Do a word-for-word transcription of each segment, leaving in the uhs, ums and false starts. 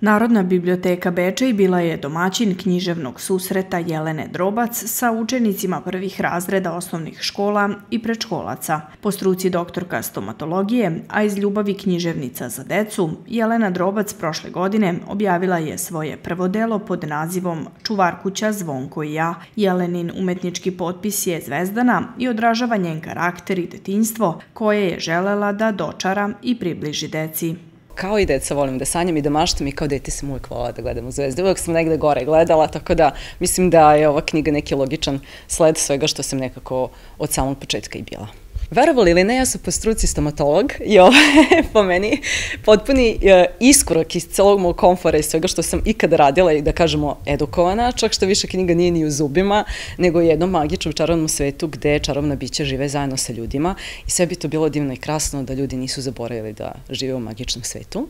Narodna biblioteka Bečej bila je domaćin književnog susreta Jelene Drobac sa učenicima prvih razreda osnovnih škola i predškolaca. Po struci doktorka stomatologije, a iz ljubavi književnica za decu, Jelena Drobac prošle godine objavila je svoje prvo delo pod nazivom Čuvarkuća, Zvonko i ja. Jelenin umetnički potpis je zvezdana i odražava njen karakter i detinjstvo koje je želela da dočara i približi deci. Kao i deca volim da sanjam i da maštam i kao dete sam uvek volala da gledam u zvezde. Uvek sam negde gore gledala, tako da mislim da je ova knjiga neki logičan sled svega što sam nekako od samog početka i bila. Verovali ili ne, ja sam po struci stomatolog i ovo je po meni potpuni iskorak iz celog mog komfora i svega što sam ikada radila i da kažemo edukovana, čak što više knjiga nije ni u zubima, nego u jednom magičnom čarovnom svetu gde čarovna bića žive zajedno sa ljudima i sve bi to bilo divno i krasno da ljudi nisu zaboravili da žive u magičnom svetu.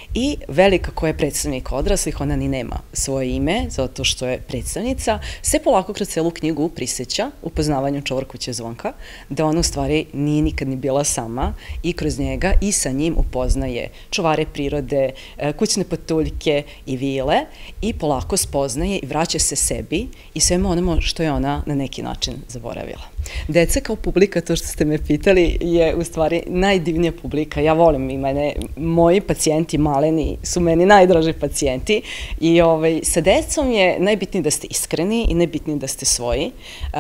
I Velika, koja je predstavnik odraslih, ona ni nema svoje ime, zato što je predstavnica, se polako kroz celu knjigu priseća upoznavanju Čuvarkuće Zvonka, da ona u stvari nije nikad ni bila sama i kroz njega i sa njim upoznaje čuvare prirode, kućne patuljke i vile i polako spoznaje i vraća se sebi i svemu onome što je ona na neki način zaboravila. Deca kao publika, to što ste me pitali, je u stvari najdivnija publika. Ja volim i mene, moji pacijenti maleni su meni najdraži pacijenti i sa decom je najbitnije da ste iskreni i najbitnije da ste svoji.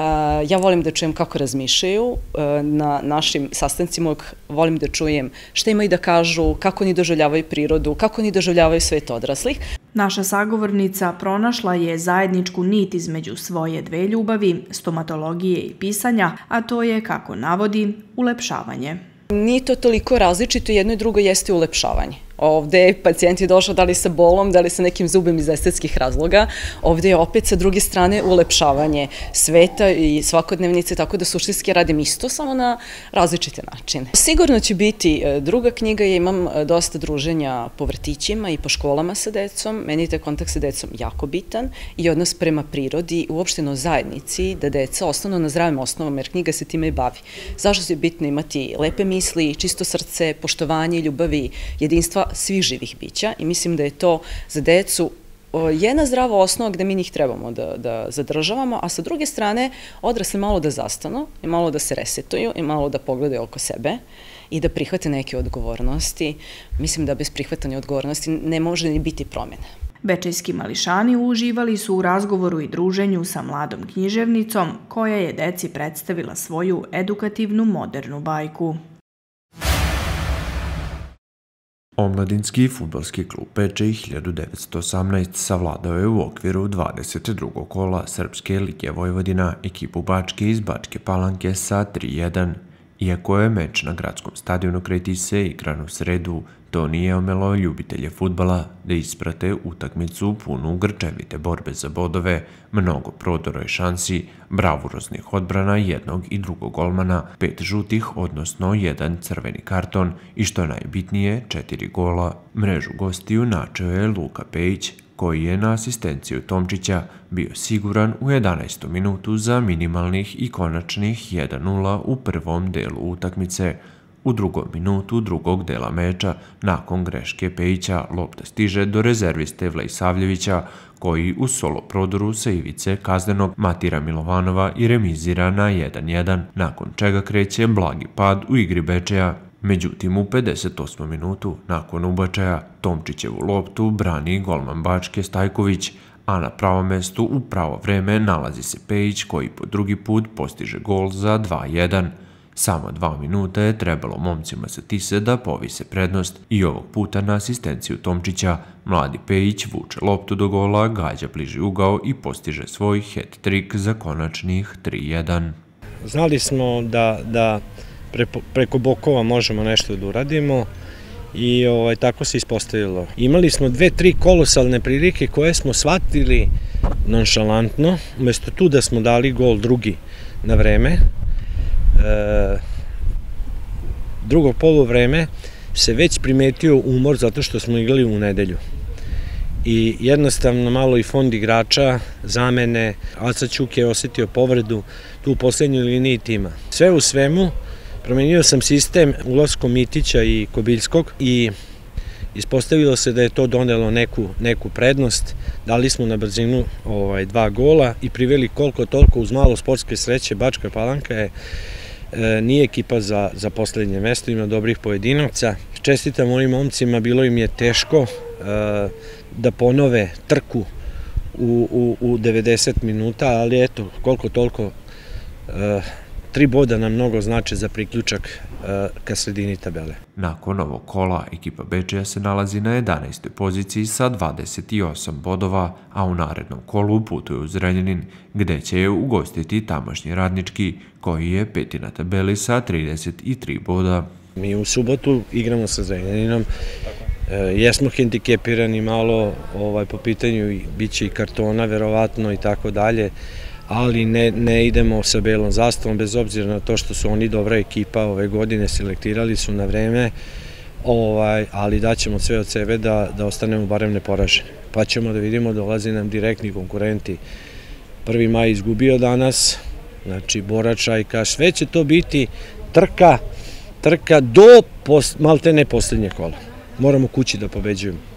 Ja volim da čujem kako razmišljaju na našim sastancima, volim da čujem šta imaju da kažu, kako oni doživljavaju prirodu, kako oni doživljavaju svet odraslih. Naša sagovornica pronašla je zajedničku nit između svoje dve ljubavi, stomatologije i pisanja, a to je, kako navodi, ulepšavanje. Nije to toliko različito, jedno i drugo jeste ulepšavanje. Ovde pacijent je došao da li sa bolom, da li sa nekim zubom iz estetskih razloga. Ovde je opet sa druge strane ulepšavanje sveta i svakodnevnice, tako da suštinski radim isto, samo na različite načine. Sigurno će biti druga knjiga, ja imam dosta druženja po vrtićima i po školama sa decom. Meni je taj kontakt sa decom jako bitan i odnos prema prirodi i uopšteno zajednici, da deca ostanu na zdravim osnovama, jer knjiga se time i bavi. Zašto je bitno imati lepe misli, čisto srce, poštovanje, ljubavi, jedinstva svih živih bića i mislim da je to za decu jedna zdrava osnova gde mi njih trebamo da zadržavamo, a sa druge strane odrasli malo da zastanu i malo da se resetuju i malo da pogledaju oko sebe i da prihvate neke odgovornosti. Mislim da bez prihvatanja odgovornosti ne može ni biti promjena. Bečejski mališani uživali su u razgovoru i druženju sa mladom književnicom koja je deci predstavila svoju edukativnu modernu bajku. Omladinski fudbalski klub Bečej hiljadu devetsto osamnaest savladao je u okviru dvadeset drugog kola Srpske lige Vojvodina ekipu Bačke iz Bačke Palanke sa tri jedan. Iako je meč na gradskom stadionu kraj Tise igran u sredu, to nije omelo ljubitelje fudbala da isprate utakmicu punu grčevite borbe za bodove, mnogo prodora i šansi, bravuroznih odbrana jednog i drugog golmana, pet žutih, odnosno jedan crveni karton i što je najbitnije, četiri gola. Mrežu gostiju načeo je Luka Pejić, koji je na asistenciju Tomčića bio siguran u jedanaestom minutu za minimalnih i konačnih jedan nula u prvom delu utakmice. U drugom minutu drugog dela meča, nakon greške Pejića, lopta stiže do rezerviste Vlajsavljevića, koji u solo prodoru sa ivice kaznenog matira Milovanova i remizira na jedan jedan, nakon čega kreće blagi pad u igri Bečeja. Međutim, u pedeset osmom minutu, nakon ubačaja, Tomčićevu loptu brani golman Bačke Stajković, a na pravom mestu u pravo vreme nalazi se Pejić koji po drugi put postiže gol za dva jedan. Samo dva minuta je trebalo momcima sa Tise da povise prednost i ovog puta na asistenciju Tomčića mladi Pejić vuče loptu do gola, gađa bliži ugao i postiže svoj hat-trik za konačnih tri jedan. Znali smo da preko bokova možemo nešto da uradimo i tako se ispostavilo. Imali smo dve, tri kolosalne prilike koje smo shvatili nonšalantno, umesto tu da smo dali gol drugi na vreme. Drugo poluvreme se već primetio umor zato što smo igrali u nedelju. I jednostavno malo i fond igrača, zamene, Aca Ćuk je osetio povredu tu u poslednjoj liniji tima. Sve u svemu, promenio sam sistem ulaskom Mitića i Kobiljskog i Ispostavilo se da je to donelo neku, neku prednost, dali smo na brzinu ovaj, dva gola i priveli koliko toliko uz malo sportske sreće. Bačka Palanka je e, nije ekipa za, za poslednje mesto, ima dobrih pojedinaca. Čestitam ovim momcima, bilo im je teško e, da ponove trku u, u, u devedeset minuta, ali eto, koliko toliko e, tri boda nam mnogo znače za priključak ka sredini tabele. Nakon ovog kola, ekipa Bečeja se nalazi na jedanaestoj poziciji sa dvadeset osam bodova, a u narednom kolu putuje u Zrenjanin, gde će je ugostiti tamošnji Radnički, koji je peti na tabeli sa trideset tri boda. Mi u subotu igramo sa Zrenjaninom, jesmo hendikepirani malo po pitanju, bit će i kartona verovatno i tako dalje, ali ne, ne idemo sa belom zastavom, bez obzira na to što su oni dobra ekipa ove godine, selektirali su na vreme, ovaj, ali daćemo sve od sebe da, da ostanemo barem neporaženi. Pa ćemo da vidimo, dolazi nam direktni konkurenti. Prvi maj izgubio danas, znači Borača i Kaš, sve će to biti trka, trka do post, malte ne poslednje kola. Moramo kući da pobeđujemo.